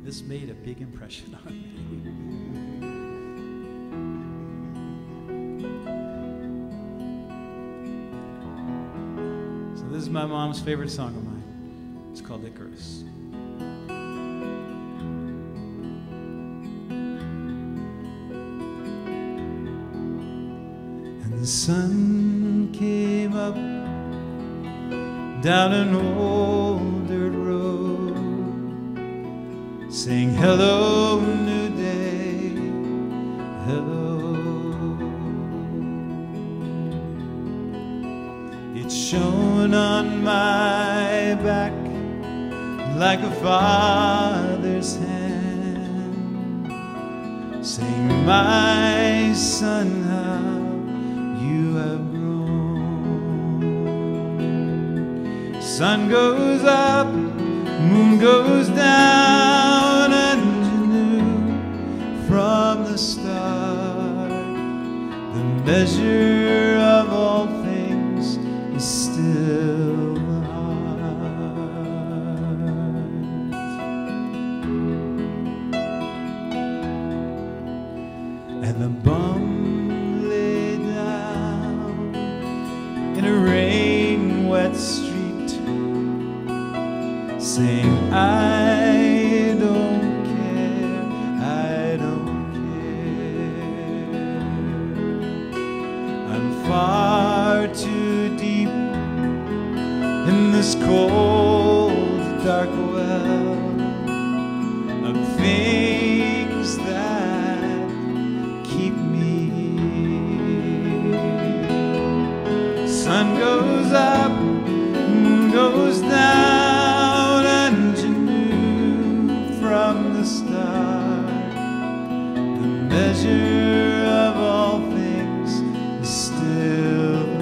this made a big impression on me. So this is my mom's favorite song of mine. It's called Icarus. And the sun came up down an old dirt road, saying hello, new day, hello. It shone on my back like a father's hand, saying, my son, how you have grown. Sun goes up, moon goes down, and you knew from the start the measure of all things is still the heart. And the bum lay down in a rain-wet street, saying, I don't care, I don't care. I'm far too deep in this cold, dark well of things that keep me. Sun goes up, moon goes down, and you knew from the start the measure of all things is still the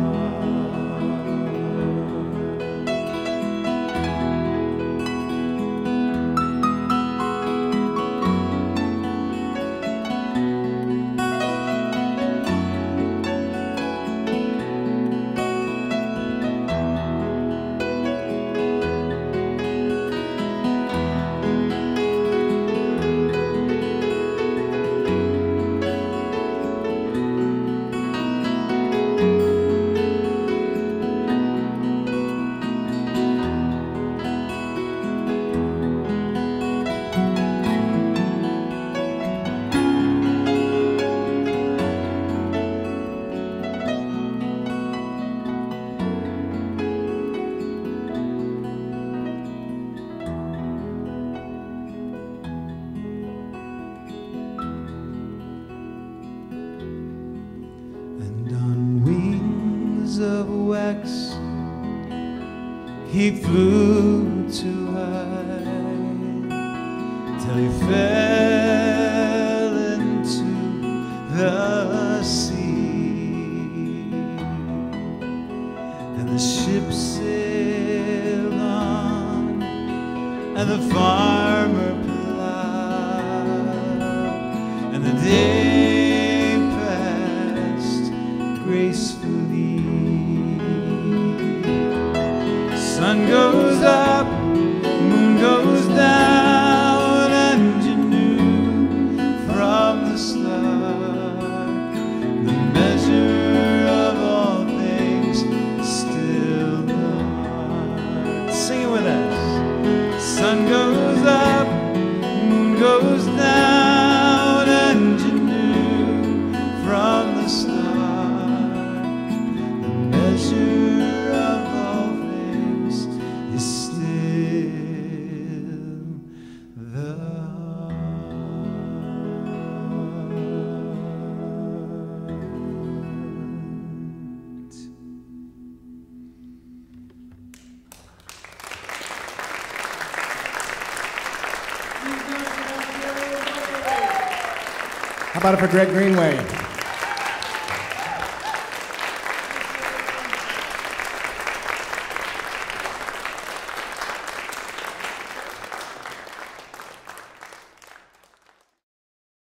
of wax, he flew too high till he fell into the sea, and the ship sailed on, and the farmer plowed, and the day passed gracefully. Sun goes up, moon goes down, and you knew from the start the measure of all things still the heart. Sing it with us. Sun goes up, moon goes down, and you knew from the start the measure How about it for Greg Greenway?